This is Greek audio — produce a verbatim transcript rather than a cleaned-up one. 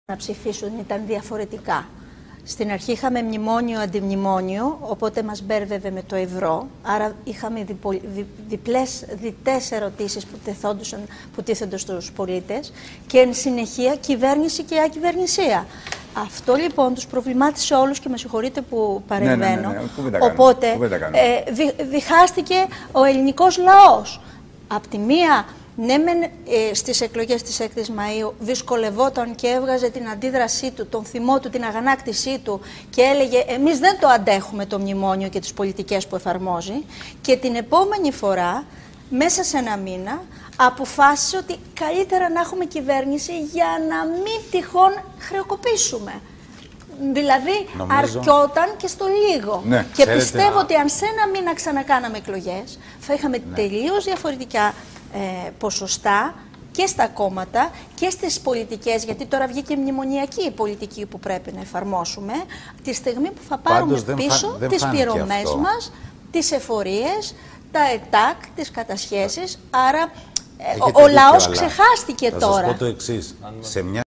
να ψηφίσουν ήταν διαφορετικά. Στην αρχή είχαμε μνημόνιο-αντιμνημόνιο, οπότε μας μπέρδευε με το ευρώ. Άρα είχαμε διπο, δι, διπλές, διτές ερωτήσεις που, που τίθενται στους πολίτες και εν συνεχεία κυβέρνηση και ακυβερνησία. Αυτό λοιπόν τους προβλημάτισε όλους και με συγχωρείτε που παρεμβαίνω. Ναι, ναι, ναι, ναι. Οπότε ε, δι, διχάστηκε ο ελληνικός λαός. Απ' τη μία, ναι, μεν, ε, στις εκλογές της έκτη Μαΐου δυσκολευόταν και έβγαζε την αντίδρασή του, τον θυμό του, την αγανάκτησή του και έλεγε εμείς δεν το αντέχουμε το μνημόνιο και τις πολιτικές που εφαρμόζει, και την επόμενη φορά, μέσα σε ένα μήνα, αποφάσισε ότι καλύτερα να έχουμε κυβέρνηση για να μην τυχόν χρεοκοπήσουμε. Δηλαδή νομίζω... αρκιόταν και στο λίγο. Ναι, και ξέρετε, πιστεύω α... ότι αν σε ένα μήνα ξανακάναμε εκλογές, θα είχαμε ναι. τελείως διαφορετικά ε, ποσοστά και στα κόμματα και στις πολιτικές, γιατί τώρα βγήκε μνημονιακή η πολιτική που πρέπει να εφαρμόσουμε, τη στιγμή που θα πάρουμε Πάντως, πίσω δεν τις πληρωμές μας, τις εφορίες, τα ΕΤΑΚ, τις κατασχέσεις. Άρα ο, ο λαός ξεχάστηκε θα τώρα. Θα σας πω το εξής. Σε μια